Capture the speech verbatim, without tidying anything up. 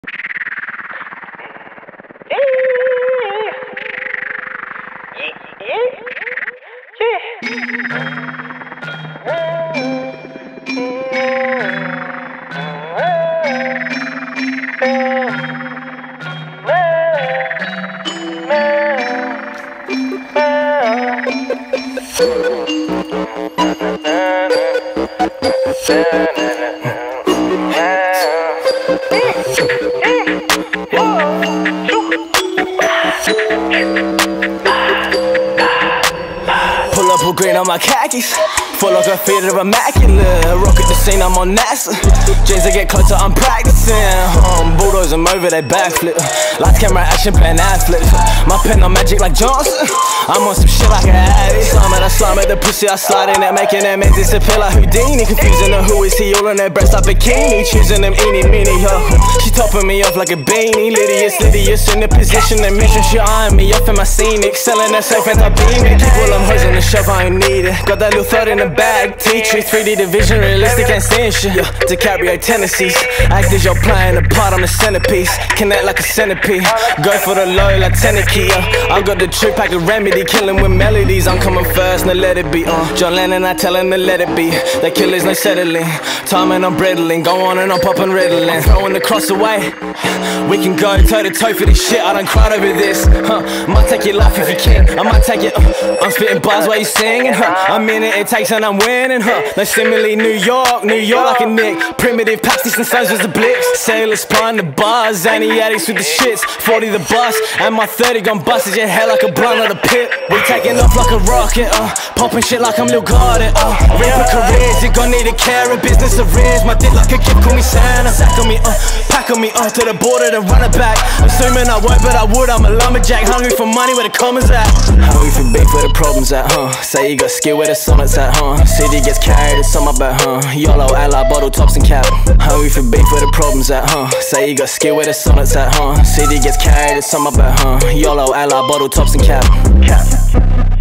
Pull up with green on my khakis, full of graffiti, they're immaculate. Rock at the scene, I'm on NASA. Jeans, I get closer, I'm practicing. Um, bulldoze them over, they backflip. Lights, camera, action, plan, ad flips. My pen on magic like Johnson. I'm on some shit like an addict. Slime at I slime at the pussy, I slide in it, making them men disappear like Houdini. Confusing her, who is he? All on their breast like bikini. Choosing them eeny, meeny, yo. She topping me off like a beanie. Lydius, Lydius in the position and mission. She eyeing me up in my scenic. Selling herself anti-beaming. Keep all them hoes on the shelf, I ain't need it. Got that little thought in the bag. T-tree, three D division, realistic and seeing shit. Yeah, DiCaprio tendencies. Act as you're playing a part, I'm a centerpiece. Connect like a centipede. Go for the low like tenor key, yeah. I got the trick pack of remedy. Killing with melodies, I'm coming first, now let it be. uh. John Lennon, I tell him to let it be. They killers, no settling. Time and I'm breadling. Go on and I'm popping Ritalin. Throwing the cross away. We can go toe to toe for this shit, I done cried over this. huh. Might take your life if you can, I might take it. uh. I'm spitting bars while you singing, huh. I'm in it, it takes and I'm winning, huh. No simile, New York, New York like a Nick. Primitive packs, and sons was the blitz. Sailors spying the bars, Zanny addicts with the shits. Forty the bus, and my thirty gon' busted your head like a blunt of the pit. We taking off like a rocket, uh popping shit like I'm Lil Garden, uh Ripper careers, you gon' need a care of business arrears. My dick like a gift, call me Santa. Sack on me, uh, pack on me, uh to the border, then run it back. Assuming I won't, but I would, I'm a lumberjack. Hungry for money, where the commas at. Hungry for beef, where the problems at, huh? Say you got skill, where the sonnets at, huh? City gets carried, it's on my back, huh? YOLO, ally, bottle tops and cap. Hungry for beef, where the problems at, huh? Say you got skill, where the sonnets at, huh? City gets carried, it's on my back, huh? YOLO, ally, bottle tops and cap. Cap.